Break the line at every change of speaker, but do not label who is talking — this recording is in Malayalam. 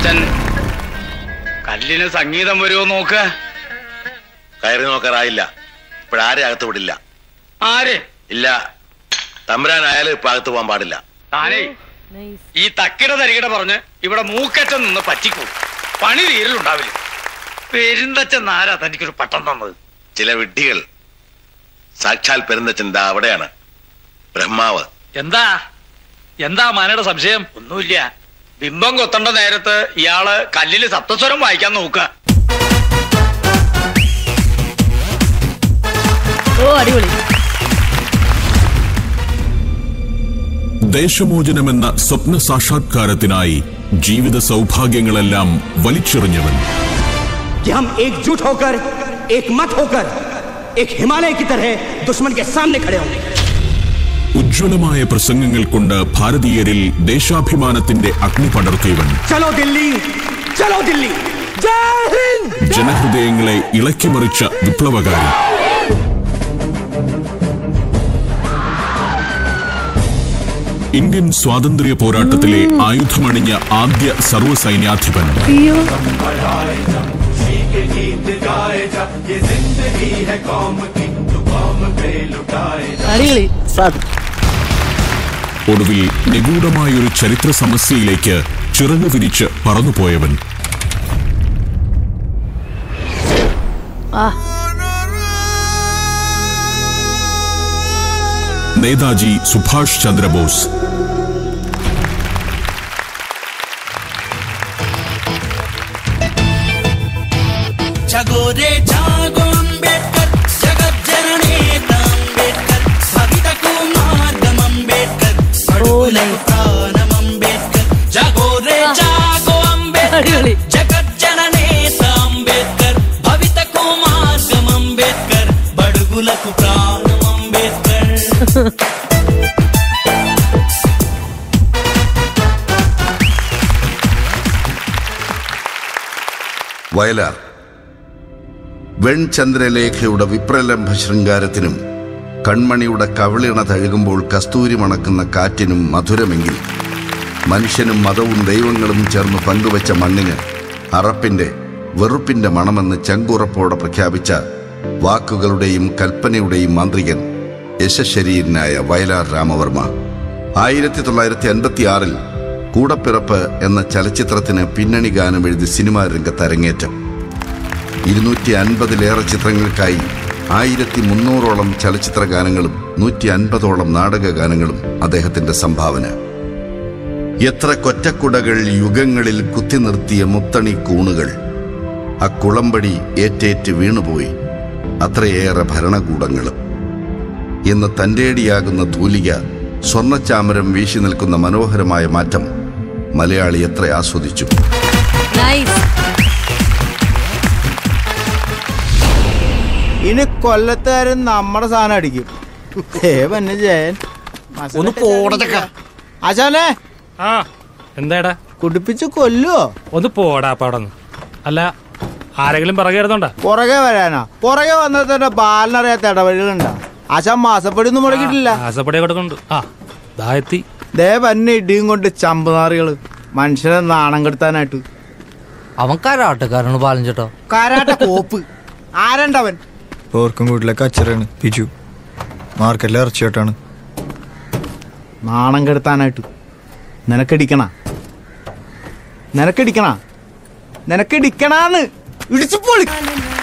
അച്ഛൻ കല്ലിന് സംഗീതം വരുമോ നോക്ക്.
കയറി നോക്കാറായില്ല. ഇപ്പോഴാരെ അകത്ത് വിടില്ല.
ആര്?
ഇല്ല, തമ്പുരാനായാലും ഇപ്പൊ അകത്ത് പോകാൻ പാടില്ല.
താനേ ഈ തക്കിട തരികിട പറഞ്ഞ് ഇവിടെ മൂക്കറ്റം നിന്ന് പറ്റിക്കൂ. പണി തീരലുണ്ടാവില്ല. പെരുന്തച്ഛൻ ആരാ തനിക്കൊരു പട്ടം തന്നത്?
ചില വിഡ്ഢികൾ. സാക്ഷാൽ പെരുന്തച്ഛൻ ദാ അവിടെയാണ്, ബ്രഹ്മാവ്.
എന്താ മാനയുടെ സംശയം? ഒന്നുമില്ല. ബിംബം കൊത്തേണ്ട നേരത്ത് ഇയാള് കല്ലില് സപ്തസ്വരം വായിക്കാൻ നോക്കുക.
അടിപൊളി.
ദേശമോചനമെന്ന സ്വപ്ന സാക്ഷാത്കാരത്തിനായി ജീവിത സൗഭാഗ്യങ്ങളെല്ലാം വലിച്ചെറിഞ്ഞവൻ.
हम एकजुट होकर एक मत होकर एक हिमालय की तरह दुश्मन के सामने खड़े होंगे.
ഉജ്ജ്വലമായ പ്രസംഗങ്ങൾ കൊണ്ട് ഭാരതീയരിൽ ദേശാഭിമാനത്തിന്റെ അഗ്നി പടർത്തിയവൻ.
ചലോ ദില്ലി, ചലോ ദില്ലി, ജയ് ഹിന്ദ്.
ജനഹൃദയങ്ങളെ ഇളക്കിമറിച്ച വിപ്ലവകാരി. ഇന്ത്യൻ സ്വാതന്ത്ര്യ പോരാട്ടത്തിലെ ആയുധമണിഞ്ഞ ആദ്യ സർവ്വസൈന്യാധിപൻ. ഒടുവിൽ നിഗൂഢമായൊരു ചരിത്ര സമസ്യയിലേക്ക് ചിറകു വിരിച്ച് പറന്നുപോയവൻ. നേതാജി സുഭാഷ് ചന്ദ്രബോസ്.
ജഗോരേ ജാഗോ അംബേദ്കർ, ജഗത് ജനനേതാ അംബേദ്കർ, ഭവിതകു മാർഗം അംബേദ്കർ, ബടുകുലകു പ്രാണം അംബേദ്കർ. ജഗോരേ ജാഗോ അംബേദ്കർ, ജഗത് ജനനേതാ അംബേദ്കർ, ഭവിതകു മാർഗം അംബേദ്കർ, ബടുകുലകു പ്രാണം അംബേദ്കർ.
വയലാർ. വെൺചന്ദ്രലേഖയുടെ വിപ്രലംഭ ശൃംഗാരത്തിനും കൺമണിയുടെ കവിളിണ തഴുകുമ്പോൾ കസ്തൂരി മണക്കുന്ന കാറ്റിനും മധുരമെങ്കിൽ മനുഷ്യനും മതവും ദൈവങ്ങളും ചേർന്ന് പങ്കുവച്ച മണ്ണിന് അറപ്പിന്റെ വെറുപ്പിന്റെ മണമെന്ന് ചങ്കുറപ്പോടെ പ്രഖ്യാപിച്ച വാക്കുകളുടെയും കൽപ്പനയുടെയും മാന്ത്രികൻ യശശരീരനായ വയലാർ രാമവർമ്മ. 1956 കൂടപ്പിറപ്പ് എന്ന ചലച്ചിത്രത്തിന് പിന്നണി ഗാനം എഴുതി സിനിമാ രംഗത്ത് അരങ്ങേറ്റം. 250-ലേറെ ചിത്രങ്ങൾക്കായി 1300ഓളം ചലച്ചിത്ര ഗാനങ്ങളും 150ഓളം നാടക ഗാനങ്ങളും അദ്ദേഹത്തിന്റെ സംഭാവന. എത്ര കൊറ്റക്കുടകൾ യുഗങ്ങളിൽ കുത്തി നിർത്തിയ മുത്തണി കൂണുകൾ അക്കുളമ്പടി ഏറ്റേറ്റ് വീണുപോയി. അത്രയേറെ ഭരണകൂടങ്ങളും. ഇന്ന് തന്റേടിയാകുന്ന തൂലിക സ്വർണ്ണച്ചാമരം വീശി നിൽക്കുന്ന മനോഹരമായ മാറ്റം മലയാളി എത്ര ആസ്വദിച്ചു.
ഇനി കൊല്ലത്തുകാരൻ നമ്മുടെ സാധനം അടിക്കും. ജയൻ ഒന്ന് പോടച്ചക്ക. ആശാനെ
എന്താടാ
കുടിപ്പിച്ച് കൊല്ലുവോ?
ഒന്ന് പോടാ പടന്ന്. അല്ല ആരെങ്കിലും പുറകെ വരുന്നുണ്ടോ?
പുറകെ വരാനാ? പുറകെ വന്നാൽ തന്നെ ബാലിനറിയാത്ത ഇടവഴികളുണ്ടാ. ആശാൻ മാസപ്പടി ഒന്നും മുടക്കിയിട്ടില്ല.
മാസപ്പടി കൊടുക്കുന്നുണ്ട്.
ദേ വന്നെ ഇടിയും കൊണ്ട് ചമ്പുനാറികള് മനുഷ്യനെ നാണം കെടുത്താനായിട്ട്.
അവൻ കരാട്ടക്കാരാണ് പാലം ചേട്ടോ.
കരാട്ട കോപ്പ്. ആരണ്ടവൻ?
ഓർക്കും വീട്ടിലെ കച്ചറാണ് പിജു. മാർക്കറ്റിലെ ഇറച്ചിയോട്ടാണ്.
നാണം കെടുത്താനായിട്ട്. നിനക്കടിക്കണാന്ന് ഇടിച്ചു പൊളി.